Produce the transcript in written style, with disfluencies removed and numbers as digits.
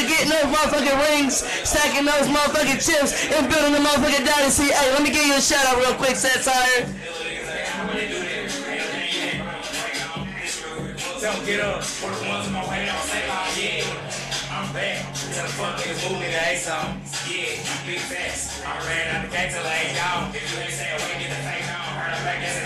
nigga getting those motherfucking rings, stacking those motherfucking chips, and building the motherfucking dynasty. Hey, let me give you a shout out real quick, Satire. Don't get up. For the ones in my way, don't say, oh yeah, I'm back. Tell the fuck niggas move me to A song. Yeah, big facts. I ran out the gate till I ain't gone. If you ain't saying, wait, get the fake on. Heard I'm back,